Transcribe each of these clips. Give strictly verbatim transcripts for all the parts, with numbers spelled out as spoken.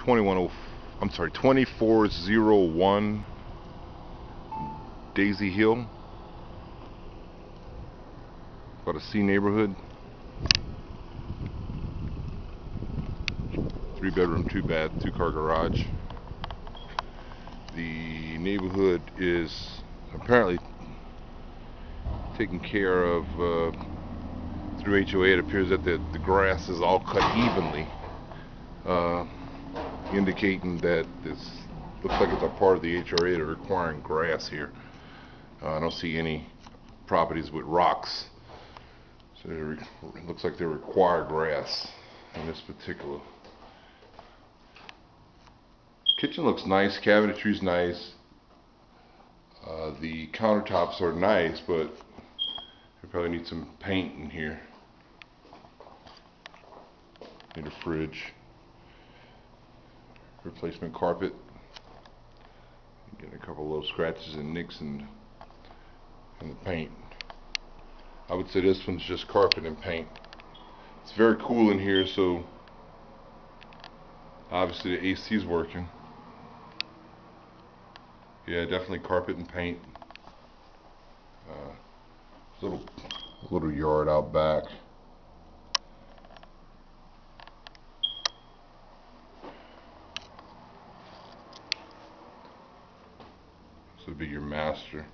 twenty-one oh, I'm sorry, twenty-four oh one Daisy Hill. About a C neighborhood. Three bedroom, two bath, two car garage. The neighborhood is apparently taken care of uh, through H O A. It appears that the, the grass is all cut evenly, uh, indicating that this looks like it's a part of the H O A. They're requiring grass here. Uh, I don't see any properties with rocks, so it looks like they require grass in this particular. Kitchen looks nice, cabinetry's nice. Uh, the countertops are nice, but they probably need some paint in here. Need a fridge. Replacement carpet. Getting a couple of little scratches and nicks in, in the paint. I would say this one's just carpet and paint. It's very cool in here, so obviously the A C is working. Yeah, definitely carpet and paint. Uh, little little yard out back. This would be your master.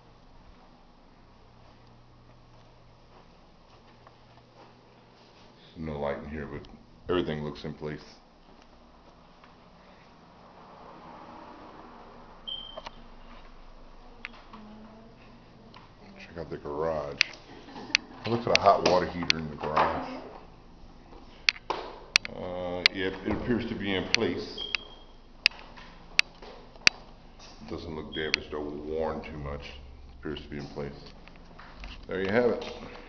There's no light in here, but everything looks in place. Check out the garage. It looks like a hot water heater in the garage. Uh, yeah, it appears to be in place. It doesn't look damaged or worn too much. It appears to be in place. There you have it.